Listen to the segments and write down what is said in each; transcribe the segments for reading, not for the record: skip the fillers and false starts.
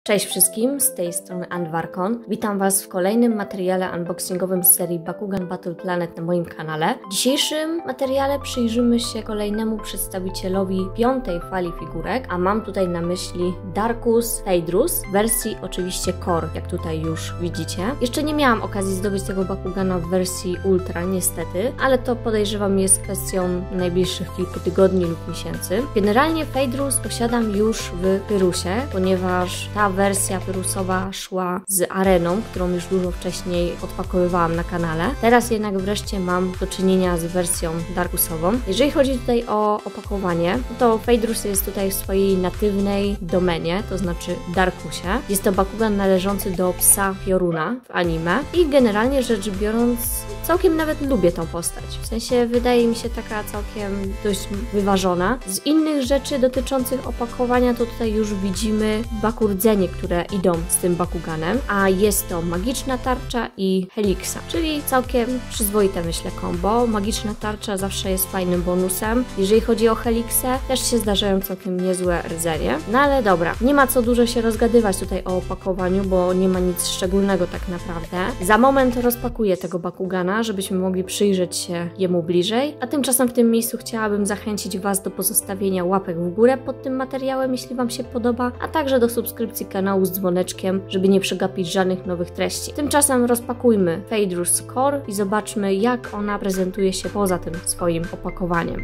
Cześć wszystkim, z tej strony Andwarkon. Witam Was w kolejnym materiale unboxingowym z serii Bakugan Battle Planet na moim kanale. W dzisiejszym materiale przyjrzymy się kolejnemu przedstawicielowi piątej fali figurek, a mam tutaj na myśli Darkus Phaedrus w wersji oczywiście Core, jak tutaj już widzicie. Jeszcze nie miałam okazji zdobyć tego Bakugana w wersji Ultra niestety, ale to podejrzewam jest kwestią najbliższych kilku tygodni lub miesięcy. Generalnie Phaedrus posiadam już w Pyrusie, ponieważ ta wersja pyrusowa szła z areną, którą już dużo wcześniej odpakowywałam na kanale. Teraz jednak wreszcie mam do czynienia z wersją darkusową. Jeżeli chodzi tutaj o opakowanie, to Phaedrus jest tutaj w swojej natywnej domenie, to znaczy Darkusie. Jest to Bakugan należący do psa Pioruna w anime i generalnie rzecz biorąc całkiem nawet lubię tą postać. W sensie wydaje mi się taka całkiem dość wyważona. Z innych rzeczy dotyczących opakowania to tutaj już widzimy bakurdzenie, które idą z tym Bakuganem, a jest to magiczna tarcza i Helixa, czyli całkiem przyzwoite myślę kombo. Magiczna tarcza zawsze jest fajnym bonusem. Jeżeli chodzi o Helixę, też się zdarzają całkiem niezłe rdzenie. No ale dobra, nie ma co dużo się rozgadywać tutaj o opakowaniu, bo nie ma nic szczególnego tak naprawdę. Za moment rozpakuję tego Bakugana, żebyśmy mogli przyjrzeć się jemu bliżej, a tymczasem w tym miejscu chciałabym zachęcić Was do pozostawienia łapek w górę pod tym materiałem, jeśli Wam się podoba, a także do subskrypcji kanału z dzwoneczkiem, żeby nie przegapić żadnych nowych treści. Tymczasem rozpakujmy Phaedrus Core i zobaczmy, jak ona prezentuje się poza tym swoim opakowaniem.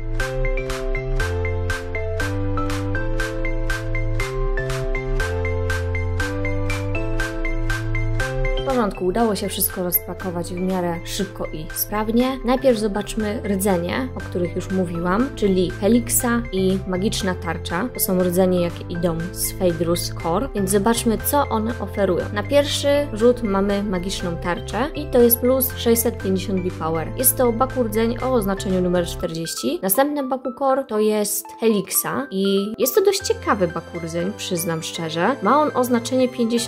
W porządku, udało się wszystko rozpakować w miarę szybko i sprawnie. Najpierw zobaczmy rdzenie, o których już mówiłam, czyli Helixa i magiczna tarcza. To są rdzenie, jakie idą z Phaedrus Core, więc zobaczmy, co one oferują. Na pierwszy rzut mamy magiczną tarczę i to jest plus 650 B-Power. Jest to bakurdzeń o oznaczeniu numer 40. Następny Bakukor to jest Helixa i jest to dość ciekawy bakurdzeń, przyznam szczerze. Ma on oznaczenie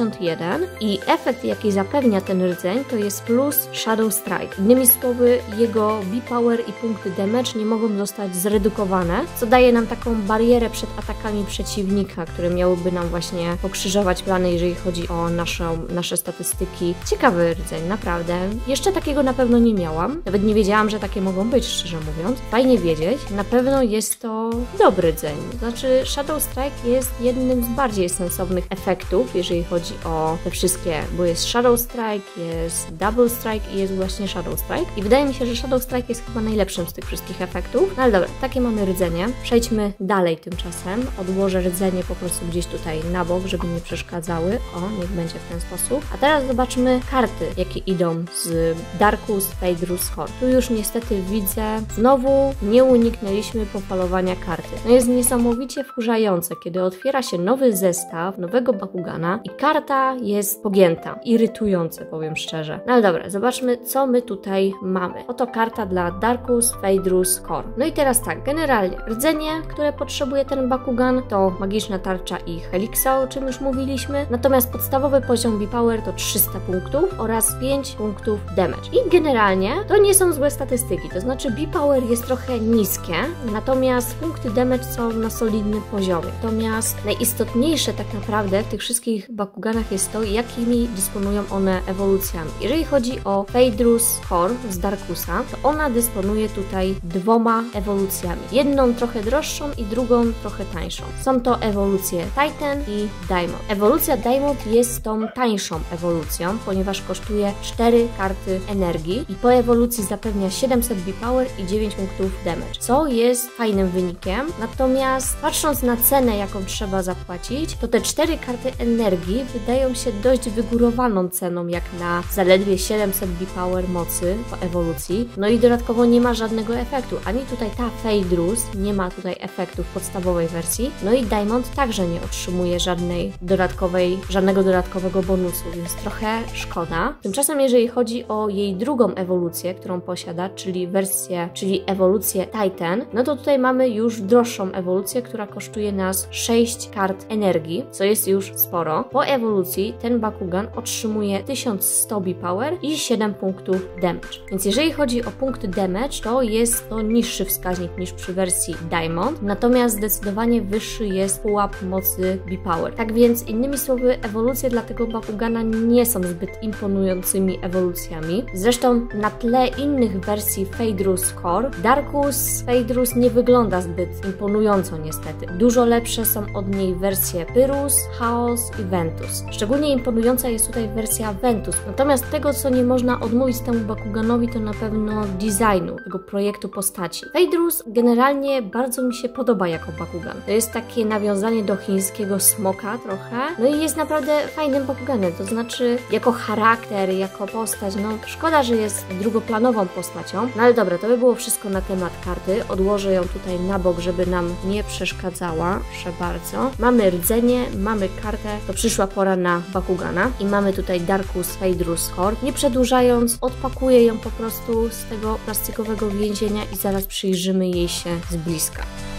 51 i efekt, jaki zapewnia ten rdzeń, to jest plus Shadow Strike. Innymi słowy, jego B-Power i punkty damage nie mogą zostać zredukowane, co daje nam taką barierę przed atakami przeciwnika, które miałyby nam właśnie pokrzyżować plany, jeżeli chodzi o nasze statystyki. Ciekawy rdzeń, naprawdę. Jeszcze takiego na pewno nie miałam. Nawet nie wiedziałam, że takie mogą być, szczerze mówiąc. Fajnie wiedzieć. Na pewno jest to dobry rdzeń. Znaczy, Shadow Strike jest jednym z bardziej sensownych efektów, jeżeli chodzi o te wszystkie, bo jest Shadow Strike, jest Double Strike i jest właśnie Shadow Strike. I wydaje mi się, że Shadow Strike jest chyba najlepszym z tych wszystkich efektów. No ale dobra, takie mamy rdzenie. Przejdźmy dalej tymczasem. Odłożę rdzenie po prostu gdzieś tutaj na bok, żeby nie przeszkadzały. O, niech będzie w ten sposób. A teraz zobaczmy karty, jakie idą z Darkus Phaedrus Core. Tu już niestety widzę, znowu nie uniknęliśmy pofalowania karty. No jest niesamowicie wkurzające, kiedy otwiera się nowy zestaw, nowego Bakugana i karta jest pogięta. Irytujące, powiem szczerze. No ale dobra, zobaczmy, co my tutaj mamy. Oto karta dla Darkus Phaedrus Core. No i teraz tak, generalnie rdzenie, które potrzebuje ten Bakugan, to magiczna tarcza i Helixa, o czym już mówiliśmy. Natomiast podstawowy poziom B-Power to 300 punktów oraz 5 punktów damage. I generalnie to nie są złe statystyki, to znaczy B-Power jest trochę niskie, natomiast punkty damage są na solidnym poziomie. Natomiast najistotniejsze tak naprawdę w tych wszystkich Bakuganach jest to, jakimi dysponują one ewolucjami. Jeżeli chodzi o Phaedrus Core z Darkusa, to ona dysponuje tutaj dwoma ewolucjami. Jedną trochę droższą i drugą trochę tańszą. Są to ewolucje Titan i Diamond. Ewolucja Diamond jest tą tańszą ewolucją, ponieważ kosztuje 4 karty energii i po ewolucji zapewnia 700 B-Power i 9 punktów damage, co jest fajnym wynikiem. Natomiast patrząc na cenę, jaką trzeba zapłacić, to te 4 karty energii wydają się dość wygórowaną ceną, jak na zaledwie 700 B-Power mocy po ewolucji. No i dodatkowo nie ma żadnego efektu. Ani tutaj ta Phaedrus nie ma tutaj efektu w podstawowej wersji. No i Diamond także nie otrzymuje żadnego dodatkowego bonusu, więc trochę szkoda. Tymczasem jeżeli chodzi o jej drugą ewolucję, którą posiada, czyli ewolucję Titan, no to tutaj mamy już droższą ewolucję, która kosztuje nas 6 kart energii, co jest już sporo. Po ewolucji ten Bakugan otrzymuje 1100 B-Power i 7 punktów damage. Więc jeżeli chodzi o punkty damage, to jest to niższy wskaźnik niż przy wersji Diamond, natomiast zdecydowanie wyższy jest pułap mocy B-Power. Tak więc innymi słowy, ewolucje dla tego Bakugana nie są zbyt imponującymi ewolucjami. Zresztą na tle innych wersji Phaedrus Core, Darkus Phaedrus nie wygląda zbyt imponująco niestety. Dużo lepsze są od niej wersje Pyrrhus, Chaos i Ventus. Szczególnie imponująca jest tutaj wersja Ventus. Natomiast tego, co nie można odmówić temu Bakuganowi, to na pewno designu tego projektu postaci. Phaedrus generalnie bardzo mi się podoba jako Bakugan. To jest takie nawiązanie do chińskiego smoka trochę. No i jest naprawdę fajnym Bakuganem, to znaczy jako charakter, jako postać, no szkoda, że jest drugoplanową postacią. No ale dobra, to by było wszystko na temat karty. Odłożę ją tutaj na bok, żeby nam nie przeszkadzała. Proszę bardzo. Mamy rdzenie, mamy kartę, to przyszła pora na Bakugana i mamy tutaj Darkus Phaedrus Core. Nie przedłużając, odpakuję ją po prostu z tego plastikowego więzienia i zaraz przyjrzymy jej się z bliska.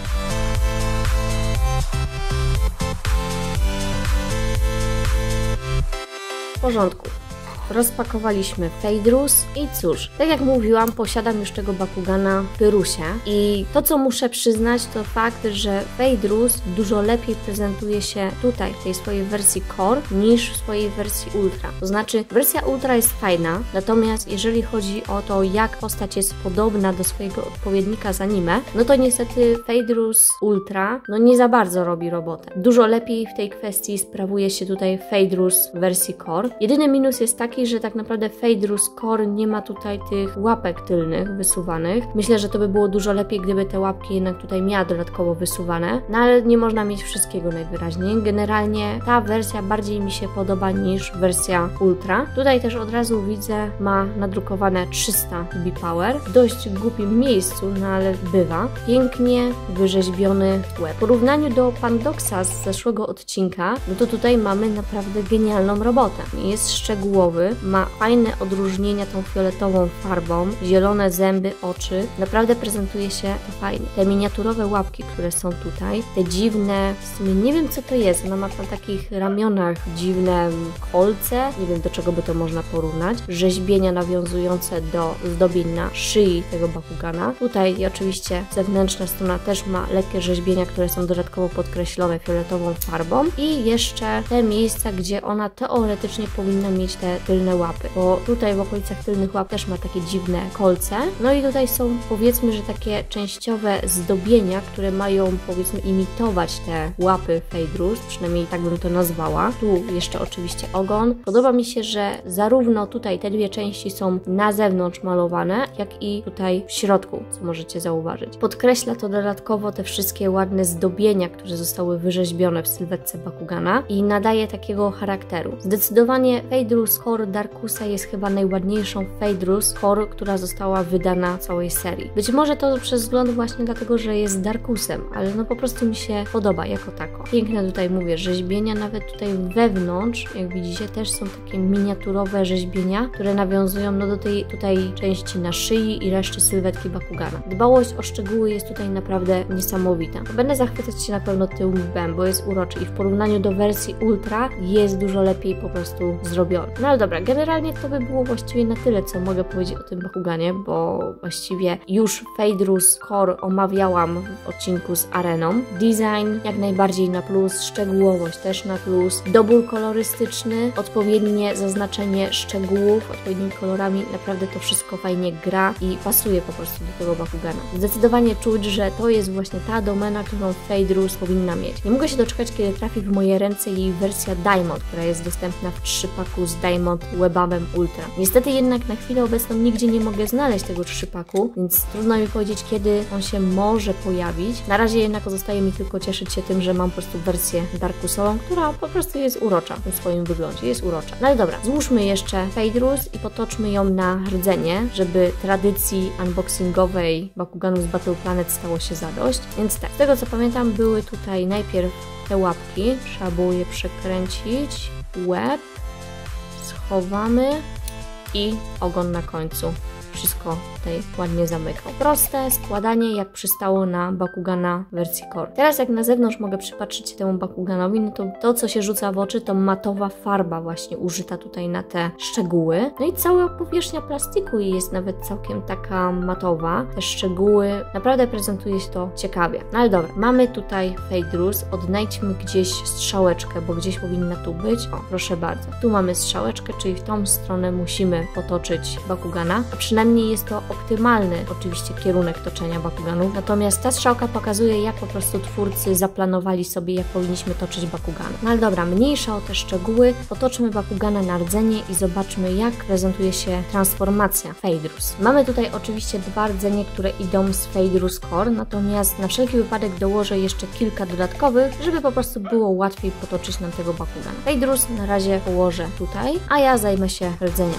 W porządku. Rozpakowaliśmy Phaedrus i cóż, tak jak mówiłam, posiadam już tego Bakugana w Pyrrhusie i to, co muszę przyznać, to fakt, że Phaedrus dużo lepiej prezentuje się tutaj, w tej swojej wersji Core, niż w swojej wersji Ultra. To znaczy, wersja Ultra jest fajna, natomiast jeżeli chodzi o to, jak postać jest podobna do swojego odpowiednika z anime, no to niestety Phaedrus Ultra, no nie za bardzo robi robotę. Dużo lepiej w tej kwestii sprawuje się tutaj Phaedrus w wersji Core. Jedyny minus jest taki, że tak naprawdę Phaedrus Core nie ma tutaj tych łapek tylnych wysuwanych. Myślę, że to by było dużo lepiej, gdyby te łapki jednak tutaj miała dodatkowo wysuwane, no ale nie można mieć wszystkiego najwyraźniej. Generalnie ta wersja bardziej mi się podoba niż wersja Ultra. Tutaj też od razu widzę, ma nadrukowane 300 B-Power. W dość głupim miejscu, no ale bywa. Pięknie wyrzeźbiony łeb. W porównaniu do Pandoxa z zeszłego odcinka, no to tutaj mamy naprawdę genialną robotę. Jest szczegółowy, ma fajne odróżnienia tą fioletową farbą, zielone zęby, oczy. Naprawdę prezentuje się to fajnie. Te miniaturowe łapki, które są tutaj, te dziwne, w sumie nie wiem co to jest, ona ma na takich ramionach dziwne kolce, nie wiem do czego by to można porównać. Rzeźbienia nawiązujące do zdobień na szyi tego Bakugana. Tutaj oczywiście zewnętrzna strona też ma lekkie rzeźbienia, które są dodatkowo podkreślone fioletową farbą i jeszcze te miejsca, gdzie ona teoretycznie powinna mieć te tylne łapy, bo tutaj w okolicach tylnych łap też ma takie dziwne kolce. No i tutaj są, powiedzmy, że takie częściowe zdobienia, które mają, powiedzmy, imitować te łapy Phaedrus, przynajmniej tak bym to nazwała. Tu jeszcze oczywiście ogon. Podoba mi się, że zarówno tutaj te dwie części są na zewnątrz malowane, jak i tutaj w środku, co możecie zauważyć. Podkreśla to dodatkowo te wszystkie ładne zdobienia, które zostały wyrzeźbione w sylwetce Bakugana i nadaje takiego charakteru. Zdecydowanie Phaedrus Core Darkusa jest chyba najładniejszą Phaedrus Core, która została wydana w całej serii. Być może to przez wzgląd właśnie dlatego, że jest Darkusem, ale no po prostu mi się podoba jako tako. Piękne tutaj mówię rzeźbienia, nawet tutaj wewnątrz, jak widzicie, też są takie miniaturowe rzeźbienia, które nawiązują no do tej tutaj części na szyi i reszty sylwetki Bakugana. Dbałość o szczegóły jest tutaj naprawdę niesamowita. Będę zachwycać się na pewno tym łbem, bo jest uroczy i w porównaniu do wersji Ultra jest dużo lepiej po prostu zrobiony. No ale dobra, generalnie to by było właściwie na tyle, co mogę powiedzieć o tym Bakuganie, bo właściwie już Phaedrus Core omawiałam w odcinku z Areną. Design jak najbardziej na plus, szczegółowość też na plus, dobór kolorystyczny, odpowiednie zaznaczenie szczegółów odpowiednimi kolorami, naprawdę to wszystko fajnie gra i pasuje po prostu do tego Bakugana. Zdecydowanie czuć, że to jest właśnie ta domena, którą Phaedrus powinna mieć. Nie mogę się doczekać, kiedy trafi w moje ręce jej wersja Diamond, która jest dostępna w 3-paku z Diamond Webamem Ultra. Niestety jednak na chwilę obecną nigdzie nie mogę znaleźć tego 3-paku, więc trudno mi powiedzieć, kiedy on się może pojawić. Na razie jednak pozostaje mi tylko cieszyć się tym, że mam po prostu wersję Darkusową, która po prostu jest urocza w swoim wyglądzie, jest urocza. No ale dobra, złóżmy jeszcze Phaedrus i potoczmy ją na rdzenie, żeby tradycji unboxingowej Bakuganów z Battle Planet stało się zadość. Więc tak, z tego co pamiętam, były tutaj najpierw te łapki, trzeba było je przekręcić, łeb, schowamy i ogon na końcu. wszystko tutaj ładnie zamykał. Proste składanie, jak przystało na Bakugana wersji Core. Teraz jak na zewnątrz mogę przypatrzeć się temu Bakuganowi, no to co się rzuca w oczy, to matowa farba właśnie użyta tutaj na te szczegóły. No i cała powierzchnia plastiku jest nawet całkiem taka matowa. Te szczegóły, naprawdę prezentuje się to ciekawie. No ale dobra, mamy tutaj Phaedrus, odnajdźmy gdzieś strzałeczkę, bo gdzieś powinna tu być. O, proszę bardzo. Tu mamy strzałeczkę, czyli w tą stronę musimy potoczyć Bakugana, a przynajmniej jest to optymalny oczywiście kierunek toczenia Bakuganów, natomiast ta strzałka pokazuje, jak po prostu twórcy zaplanowali sobie, jak powinniśmy toczyć Bakugana. No ale dobra, mniejsza o te szczegóły, potoczmy Bakugana na rdzenie i zobaczmy, jak prezentuje się transformacja Phaedrus. Mamy tutaj oczywiście 2 rdzenie, które idą z Phaedrus Core, natomiast na wszelki wypadek dołożę jeszcze kilka dodatkowych, żeby po prostu było łatwiej potoczyć nam tego Bakugana. Phaedrus na razie położę tutaj, a ja zajmę się rdzeniami.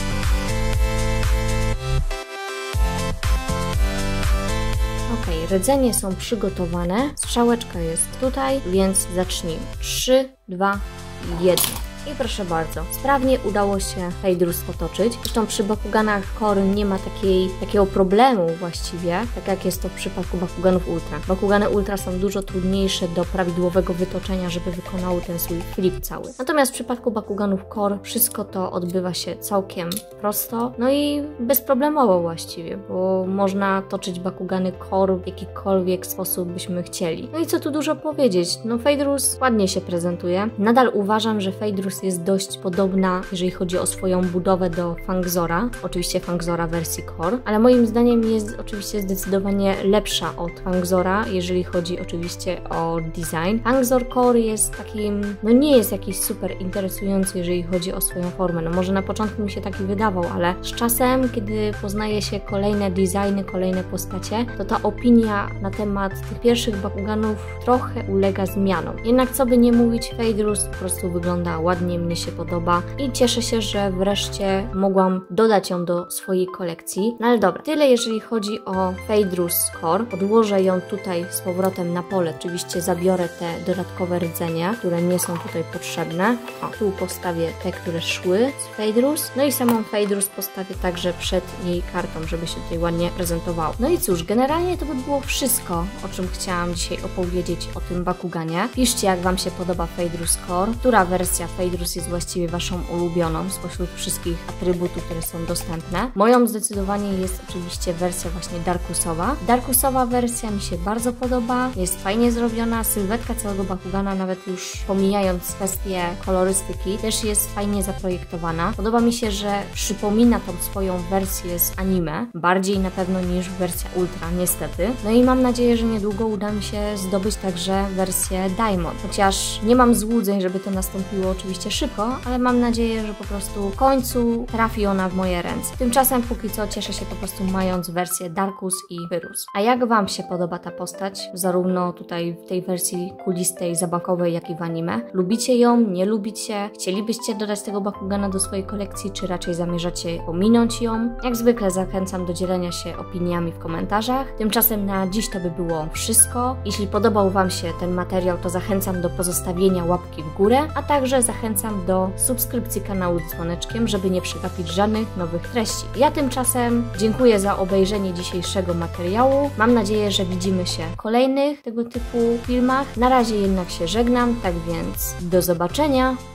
Ok, rdzenie są przygotowane, strzałeczka jest tutaj, więc zacznijmy. 3, 2, 1. I proszę bardzo, sprawnie udało się Phaedrus potoczyć. Zresztą przy Bakuganach Core nie ma takiego problemu właściwie, tak jak jest to w przypadku Bakuganów Ultra. Bakugany Ultra są dużo trudniejsze do prawidłowego wytoczenia, żeby wykonały ten swój flip cały. Natomiast w przypadku Bakuganów Core wszystko to odbywa się całkiem prosto, no i bezproblemowo właściwie, bo można toczyć Bakugany Core w jakikolwiek sposób byśmy chcieli. No i co tu dużo powiedzieć, no Phaedrus ładnie się prezentuje. Nadal uważam, że Phaedrus jest dość podobna, jeżeli chodzi o swoją budowę, do Fangzora. Oczywiście Fangzora wersji Core, ale moim zdaniem jest oczywiście zdecydowanie lepsza od Fangzora, jeżeli chodzi oczywiście o design. Fangzor Core jest takim, no nie jest jakiś super interesujący, jeżeli chodzi o swoją formę. No może na początku mi się taki wydawał, ale z czasem, kiedy poznaje się kolejne designy, kolejne postacie, to ta opinia na temat tych pierwszych Bakuganów trochę ulega zmianom. Jednak co by nie mówić, Phaedrus po prostu wygląda ładnie, mnie się podoba i cieszę się, że wreszcie mogłam dodać ją do swojej kolekcji. No ale dobra, tyle jeżeli chodzi o Phaedrus Core. Odłożę ją tutaj z powrotem na pole. Oczywiście zabiorę te dodatkowe rdzenia, które nie są tutaj potrzebne. O, tu postawię te, które szły z Phaedrus. No i samą Phaedrus postawię także przed jej kartą, żeby się tutaj ładnie prezentowało. No i cóż, generalnie to by było wszystko, o czym chciałam dzisiaj opowiedzieć o tym Bakuganie. Piszcie, jak Wam się podoba Phaedrus Core, która wersja Phaedrus jest właściwie Waszą ulubioną spośród wszystkich atrybutów, które są dostępne. Moją zdecydowanie jest oczywiście wersja właśnie Darkusowa. Darkusowa wersja mi się bardzo podoba, jest fajnie zrobiona, sylwetka całego Bakugana, nawet już pomijając kwestię kolorystyki, też jest fajnie zaprojektowana. Podoba mi się, że przypomina tą swoją wersję z anime, bardziej na pewno niż wersja Ultra, niestety. No i mam nadzieję, że niedługo uda mi się zdobyć także wersję Diamond, chociaż nie mam złudzeń, żeby to nastąpiło oczywiście szybko, ale mam nadzieję, że po prostu w końcu trafi ona w moje ręce. Tymczasem póki co cieszę się po prostu mając wersję Darkus i Pyrus. A jak Wam się podoba ta postać? Zarówno tutaj w tej wersji kulistej, zabakowej, jak i w anime. Lubicie ją? Nie lubicie? Chcielibyście dodać tego Bakugana do swojej kolekcji, czy raczej zamierzacie pominąć ją? Jak zwykle zachęcam do dzielenia się opiniami w komentarzach. Tymczasem na dziś to by było wszystko. Jeśli podobał Wam się ten materiał, to zachęcam do pozostawienia łapki w górę, a także zachęcam do subskrypcji kanału z dzwoneczkiem, żeby nie przegapić żadnych nowych treści. Ja tymczasem dziękuję za obejrzenie dzisiejszego materiału. Mam nadzieję, że widzimy się w kolejnych tego typu filmach. Na razie jednak się żegnam, tak więc do zobaczenia.